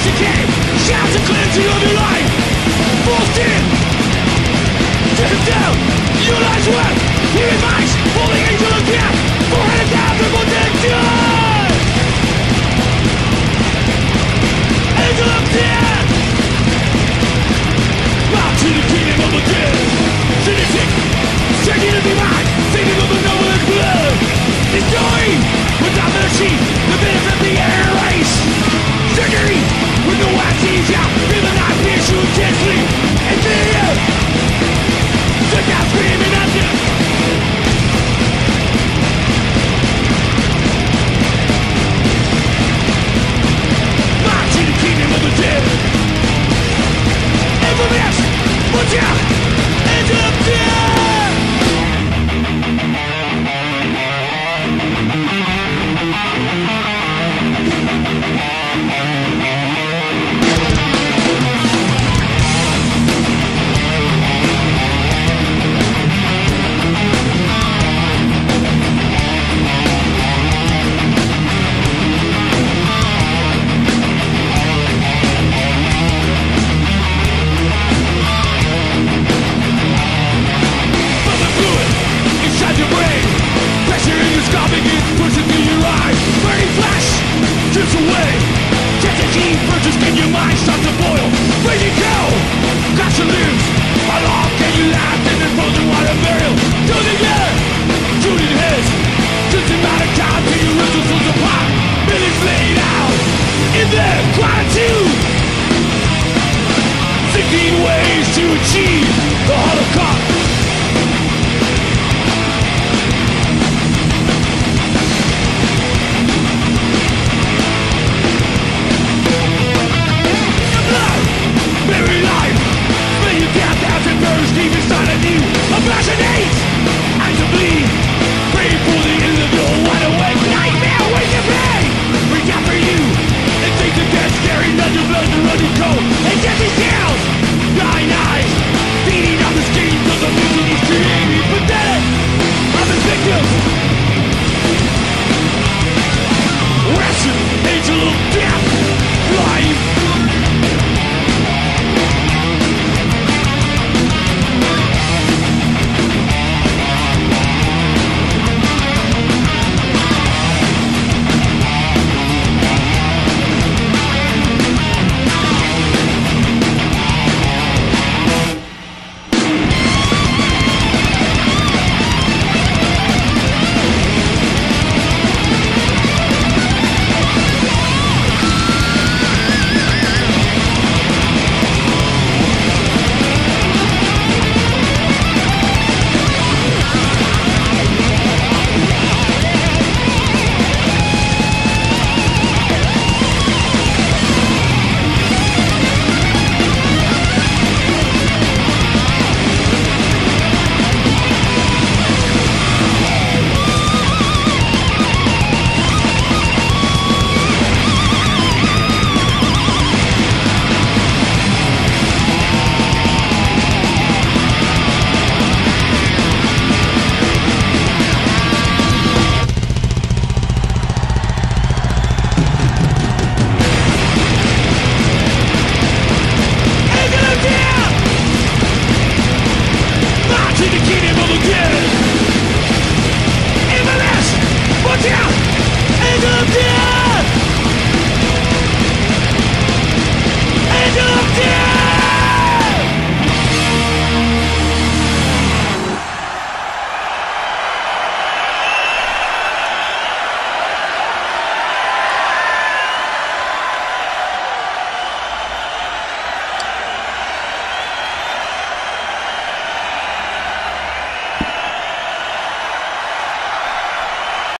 decay, shouts a cleansing of your life. Forced in, driven down, your life's worth. Here in mice, holy angel of death, 400,000 for dead. Angel of death. Bow to the kingdom of the dead. Cynic, striking to be mine, thinking of the noblest blood. Destroying, without mercy, the benefit of the air race. Surgery, with no anesthesia, feel the knife pierce you intensely. And fear, stood down screaming at you. March to the kingdom of the dead. Infamous, butcher, angel of death. Ways to achieve the Holocaust.